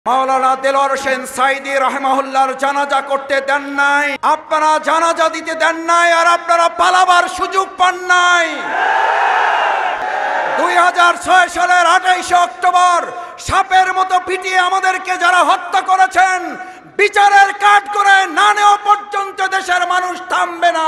মাওলানা দেলোয়ার হোসেন সাইদি রাহিমাহুল্লাহর জানাজা করতে দেন নাই, আপনারা জানাজা দিতে দেন নাই, আর আপনারা পালাবার সুযোগ পান নাই। 2006 সালের 28 অক্টোবর সাপের মতো পিটিয়ে আমাদেরকে যারা হত্যা করেছেন, বিচারের কাঠ করে না নেওয়া পর্যন্ত দেশের মানুষ থামবে না।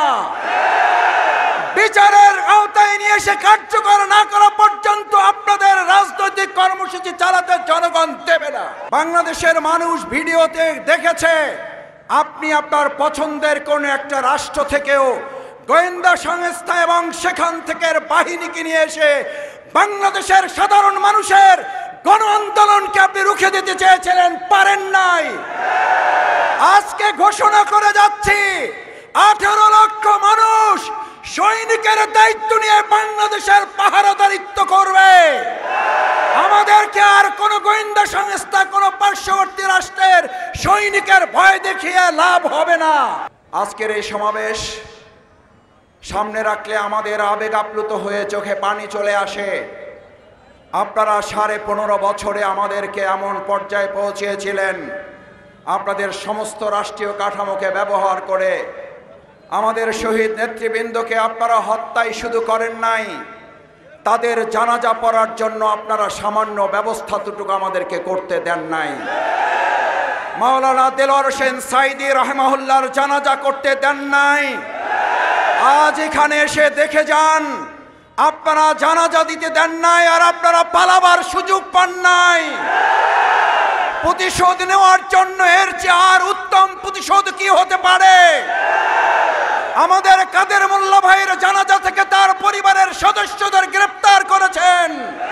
বিচারের আওতায় নিয়ে এসে কার্যকর না করা পর্যন্ত আপনাদের রাজনৈতিক কর্মসূচি চালাতে জনগণ দেবে না। বাংলাদেশের মানুষ ভিডিওতে দেখেছে আপনি আপনার পছন্দের কোন একটা রাষ্ট্র থেকেও গোয়েন্দা সংস্থা এবং সেখান থেকে বাহিনীকে নিয়ে এসে বাংলাদেশের সাধারণ মানুষের গণ আন্দোলনকে আপনি রুখে দিতে চেয়েছিলেন, পারেন নাই। আজকে ঘোষণা করে যাচ্ছি 18 লক্ষ মানুষ সৈনিকের দায়িত্ব নিয়ে বাংলাদেশের পাহারাদারিত্ব করবে। আমাদেরকে আর কোন গোয়েন্দা সংস্থা, কোন পার্শ্ববর্তী রাষ্ট্রের সৈনিকের ভয় দেখিয়ে লাভ হবে না। আজকের এই সমাবেশ সামনে রাখলে আমাদের আবেগ আপ্লুত হয়ে চোখে পানি চলে আসে। আপনারা 15.5 বছরে আমাদেরকে এমন পর্যায়ে পৌঁছেছিলেন, আপনাদের সমস্ত রাষ্ট্রীয় কাঠামোকে ব্যবহার করে আমাদের শহীদ নেতৃবৃন্দকে আপনারা হত্যাই শুধু করেন নাই, তাদের জানাজা পড়ার জন্য আপনারা সামান্য ব্যবস্থাটুকু আমাদেরকে করতে দেন নাই। মাওলানা দেলোয়ার হোসেন সাইদি রাহিমাহুল্লাহর জানাজা করতে দেন নাই। আজ এখানে এসে দেখে যান, আপনারা জানাজা দিতে দেন নাই, আর আপনারা পালাবার সুযোগ পান নাই। প্রতিশোধ নেওয়ার জন্য এর চেয়ে আর উত্তম প্রতিশোধ কি হতে পারে? আমাদের কাদের মোল্লা ভাইয়ের জানাজা থেকে তার পরিবারের সদস্যদের গ্রেফতার করেছেন।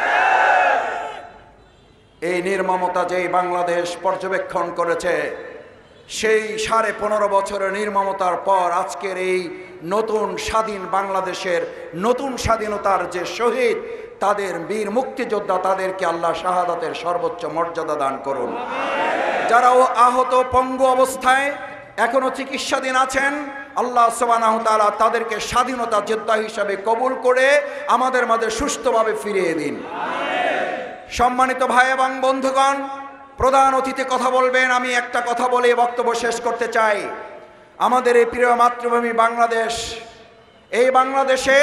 এই নির্মমতা যেই বাংলাদেশ পর্যবেক্ষণ করেছে, সেই 15.5 বছরের নির্মমতার পর আজকের এই নতুন স্বাধীন বাংলাদেশের নতুন স্বাধীনতার যে শহীদ, তাদের বীর মুক্তিযোদ্ধা, তাদেরকে আল্লাহ শাহাদাতের সর্বোচ্চ মর্যাদা দান করুন। যারা আহত পঙ্গু অবস্থায় এখনো চিকিৎসাধীন আছেন, আল্লাহ সুবহানাহু ওয়া তাআলা তাদেরকে স্বাধীনতা যোদ্ধা হিসাবে কবুল করে আমাদের মাঝে সুস্থভাবে ফিরিয়ে দিন। সম্মানিত ভাই এবং বন্ধুগণ, প্রধান অতিথি কথা বলবেন, আমি একটা কথা বলে বক্তব্য শেষ করতে চাই। আমাদের এই প্রিয় মাতৃভূমি বাংলাদেশ, এই বাংলাদেশে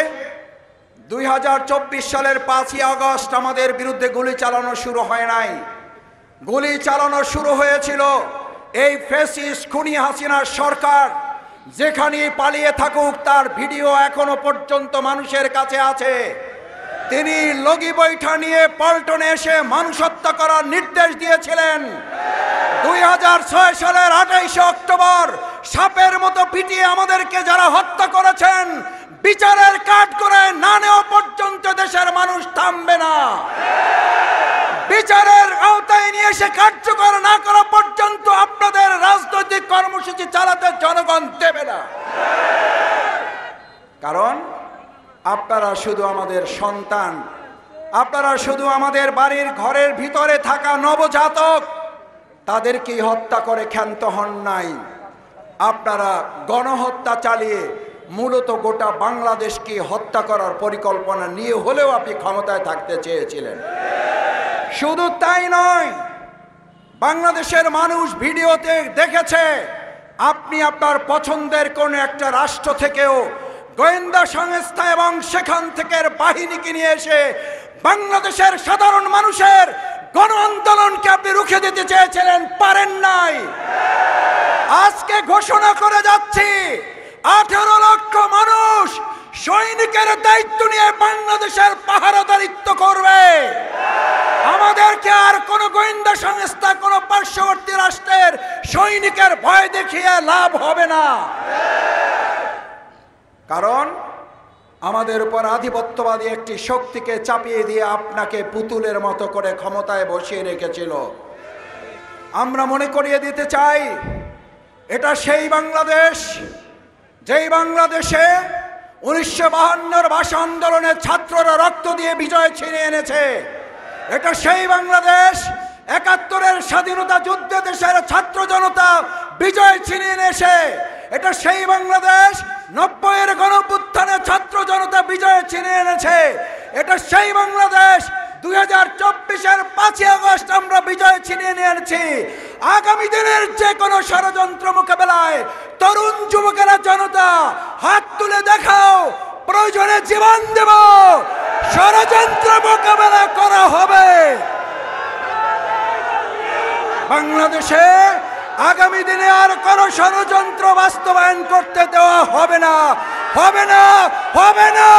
2024 সালের 5ই আগস্ট আমাদের বিরুদ্ধে গুলি চালানো শুরু হয় নাই। গুলি চালানো শুরু হয়েছিল এই ফ্যাসিস্ট খুনি হাসিনার সরকার। যেখানে পালিয়ে থাকুক, তার ভিডিও এখনো পর্যন্ত মানুষের কাছে আছে। তিনি লগি বৈঠা নিয়ে পল্টনে এসে মানুষ হত্যা করার নির্দেশ দিয়েছিলেন। 2006 সালের 28 অক্টোবর সাপের মতো পিটিয়ে আমাদেরকে যারা হত্যা করেছেন, বিচারের কাঠ করে না নেওয়া পর্যন্ত দেশের মানুষ থামবে না। বিচারের আওতায় নিয়ে এসে কার্যকর না করা পর্যন্ত আপনাদের রাজনৈতিক কর্মসূচি চালাতে জনগণ দেবে না। কারণ আপনারা শুধু আমাদের সন্তান, আপনারা শুধু আমাদের বাড়ির ঘরের ভিতরে থাকা নবজাতক, তাদেরকেই হত্যা করে ক্ষান্ত হন নাই। আপনারা গণহত্যা চালিয়ে মূলত গোটা বাংলাদেশকে হত্যা করার পরিকল্পনা নিয়ে হলেও আপনি ক্ষমতায় থাকতে চেয়েছিলেন। শুধু তাই নয়, বাংলাদেশের মানুষ ভিডিওতে দেখেছে আপনি আপনার পছন্দের কোন একটা রাষ্ট্র থেকেও গোয়েন্দা সংস্থা এবং সেখান থেকে বাহিনীকে নিয়ে এসে বাংলাদেশের সাধারণ মানুষের গণ আন্দোলনকে আপনি রুখে দিতে চেয়েছিলেন, পারেন নাই। আজকে ঘোষণা করে যাচ্ছি 18 লক্ষ মানুষ সৈনিকের দায়িত্ব নিয়ে বাংলাদেশের পাহারাদারিত্ব করবে। আমাদেরকে আর কোন গোয়েন্দা সংস্থা, কোন পার্শ্ববর্তী রাষ্ট্রের সৈনিকের ভয় দেখিয়ে লাভ হবে না। কারণ আমাদের উপর আধিপত্যবাদী একটি শক্তিকে চাপিয়ে দিয়ে আপনাকে পুতুলের মতো করে ক্ষমতায় বসিয়ে রেখেছিল। আমরা মনে করিয়ে দিতে চাই, এটা সেই বাংলাদেশ যেই বাংলাদেশে 1952 ভাষা আন্দোলনের ছাত্ররা রক্ত দিয়ে বিজয় ছিনিয়ে এনেছে। এটা সেই বাংলাদেশ 71-এর স্বাধীনতা যুদ্ধে দেশের ছাত্র জনতা বিজয় ছিনিয়ে এনেছে। এটা সেই বাংলাদেশ 90-এর গণঅভ্যুত্থানে ছাত্র জনতা বিজয় ছিনিয়ে এনেছে। এটা সেই বাংলাদেশ 2024-এর 5ই আগস্ট আমরা বিজয় ছিনিয়ে নিয়ে এনেছি। আগামী দিনের যে কোনো ষড়যন্ত্র মোকাবেলায় তরুণ যুবকেরা, জনতা হাত তুলে দেখাও, প্রয়োজনে জীবন দেব, ষড়যন্ত্র মোকাবেলা করা হবে। বাংলাদেশে আগামী দিনে আর কোনো ষড়যন্ত্র বাস্তবায়ন করতে দেওয়া হবে না, হবে না, হবে না।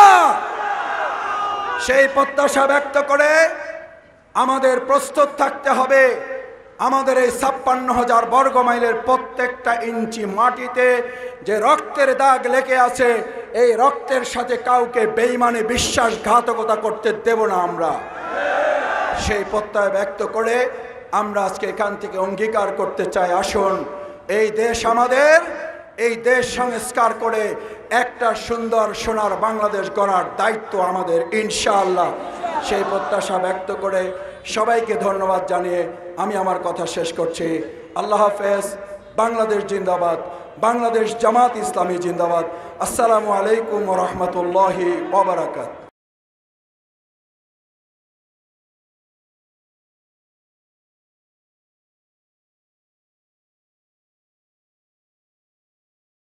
সেই প্রত্যাশা ব্যক্ত করে আমাদের প্রস্তুত থাকতে হবে। আমাদের এই 56,000 বর্গ মাইলের প্রত্যেকটা ইঞ্চি মাটিতে যে রক্তের দাগ লেগে আছে, এই রক্তের সাথে কাউকে বেঈমানে বিশ্বাসঘাতকতা করতে দেব না আমরা। সেই প্রত্যয় ব্যক্ত করে আমরা আজকে এখান থেকে অঙ্গীকার করতে চাই, আসুন এই দেশ আমাদের, এই দেশ সংস্কার করে একটা সুন্দর সোনার বাংলাদেশ গড়ার দায়িত্ব আমাদের, ইনশাআল্লাহ। সেই প্রত্যাশা ব্যক্ত করে সবাইকে ধন্যবাদ জানিয়ে আমি আমার কথা শেষ করছি। আল্লাহ হাফেজ। বাংলাদেশ জিন্দাবাদ। বাংলাদেশ জামাত ইসলামী জিন্দাবাদ। আসসালামু আলাইকুম ওয়া রাহমাতুল্লাহি ওয়া বারাকাতুহু।